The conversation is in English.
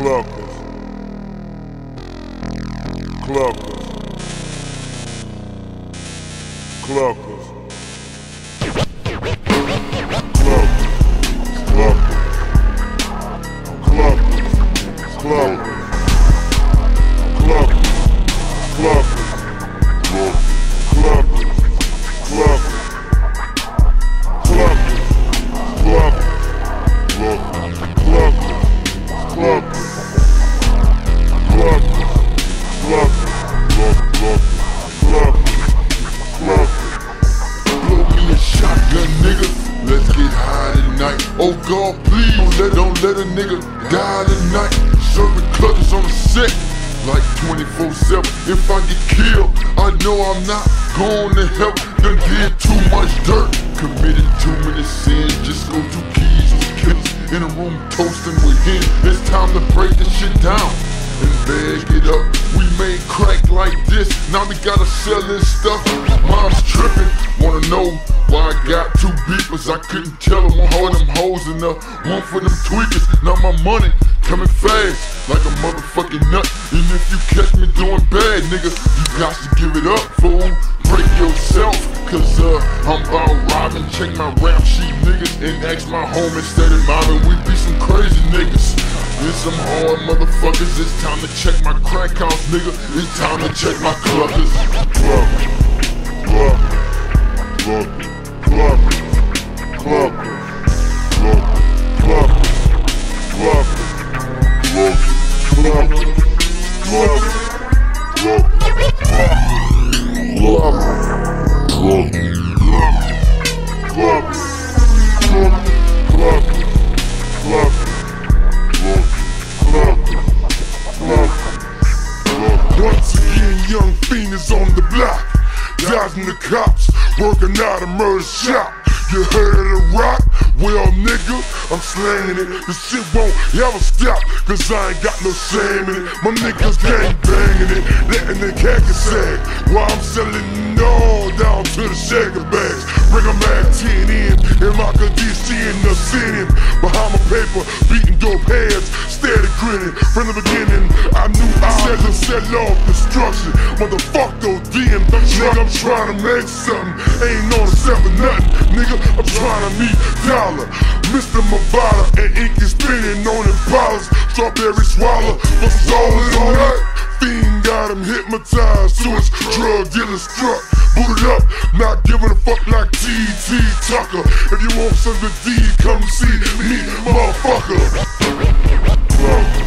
Cluckers. Cluckers. Cluckers. Oh God, please, don't let a nigga die tonight. Serving cluckers on the set like 24/7. If I get killed, I know I'm not going to help. Done did too much dirt, committed too many sins. Just go two keys was killers in a room toasting with him. It's time to break this shit down and bag it up. We made crack like this, now we gotta sell this stuff. Mom's tripping, wanna know why I got two beepers. I couldn't tell them one of them hoes in the one for them tweakers. Now my money coming fast like a motherfucking nut. And if you catch me doing bad, nigga, you got to give it up, fool. Break yourself, cause I'm about robbing. Check my rap sheet, niggas, and ask my home instead of mobbing. We be some crazy niggas. There's some hard motherfuckers. It's time to check my crack house, nigga. It's time to check my cluckers. Once again, young fiend is on the block, dodging the cops, working out a murder shop. You heard of the rock? Well, nigga, I'm slanging it. This shit won't ever stop, cause I ain't got no shame in it. My niggas gang banging it, letting the khaki sag, while I'm selling it all down to the shaker bags. Bring a Mac 10 in, and my condition in the scene. Behind my paper, beating dope heads, steady grinning. From the beginning, I knew I said to sell off destruction. Motherfuck those DM, nigga, I'm trying to make something. Ain't on the sell for nothing, nigga, I'm trying to meet dollar. Mr. Mavada and ink is spinning on Impalas. Strawberry swallow, for solid on that. Fiend got him hypnotized to his drug dealer struck. Booted up, not giving a fuck like T.T. Tucker. If you want some good D, come see me, motherfucker.